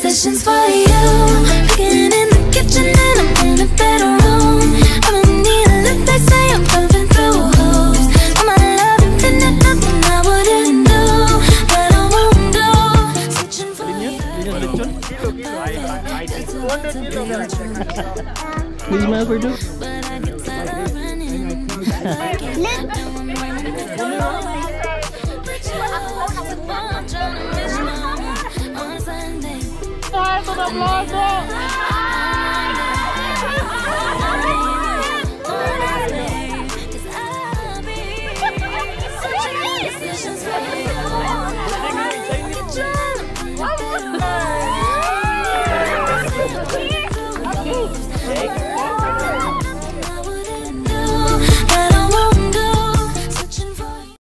confessions for you. Cooking in the kitchen and I'm in the bedroom. I'm in need of lip, they say I'm pumping through holes. All my love infinite, nothing I wouldn't do, but I won't do. Searching for you. Please smile for two. But I get tired of running. Todo aplauso.